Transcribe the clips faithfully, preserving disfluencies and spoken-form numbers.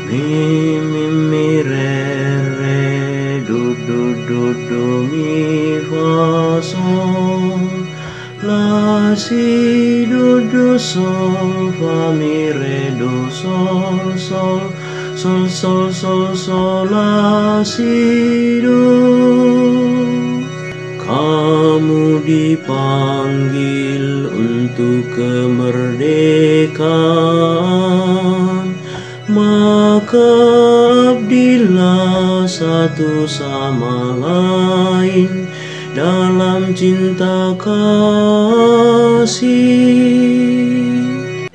Mi mi mi re re do do do do mi fa sol la si do do sol fa mi re do sol sol sol sol sol sol la si do. Kamu dipanggil untuk kemerdekaan, maka abdilah satu sama lain dalam cinta kasih.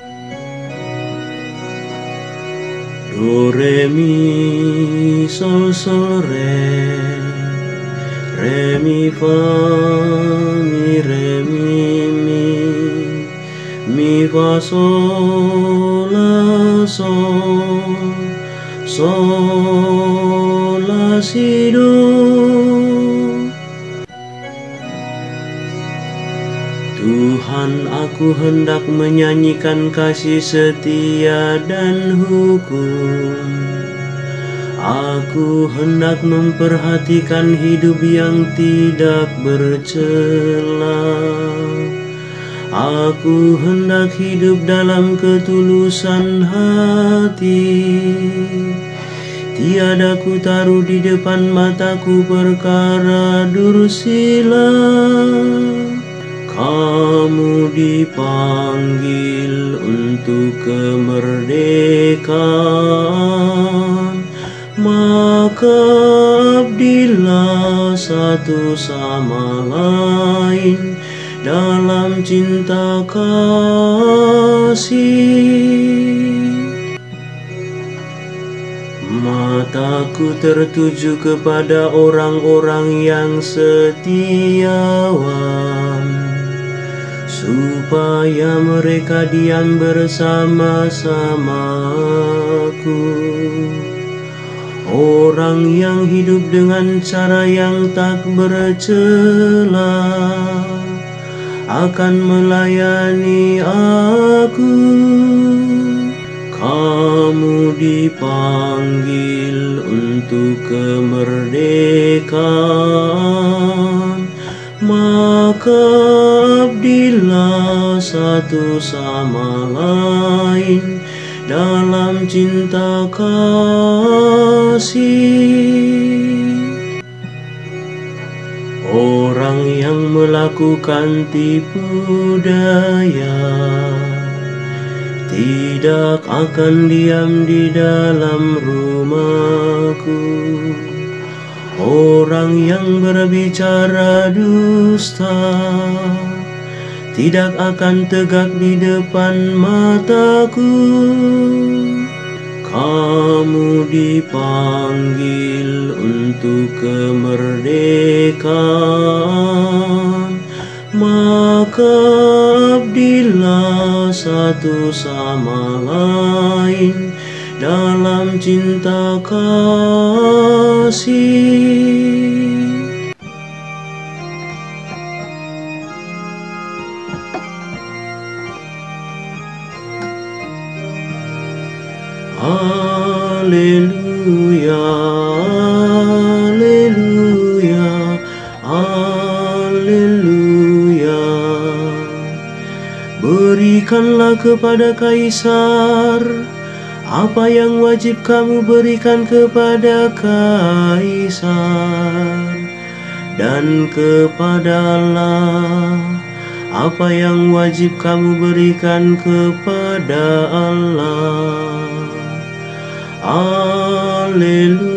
Do re mi sol sol re, re mi fa mi re mi mi, mi fa sol la sol, sol la si do. Tuhan, aku hendak menyanyikan kasih setia dan hukum. Aku hendak memperhatikan hidup yang tidak bercela. Aku hendak hidup dalam ketulusan hati. Tiada ku taruh di depan mataku perkara dursila. Kamu dipanggil untuk kemerdekaan, maka abdilah satu sama lain dalam cinta kasih. Mataku tertuju kepada orang-orang yang setiawan, supaya mereka diam bersama-samaku. Orang yang hidup dengan cara yang tak bercela akan melayani aku. Kamu dipanggil untuk kemerdekaan, maka abdilah satu sama lain dalam cinta kasih. Orang yang melakukan tipu daya tidak akan diam di dalam rumahku. Orang yang berbicara dusta tidak akan tegak di depan mataku. Kamu dipanggil untuk kemerdekaan, maka abdilah satu sama lain dalam cinta kasih. Haleluya, haleluya, haleluya. Berikanlah kepada Kaisar apa yang wajib kamu berikan kepada Kaisar, dan kepada Allah apa yang wajib kamu berikan kepada Allah. Haleluya.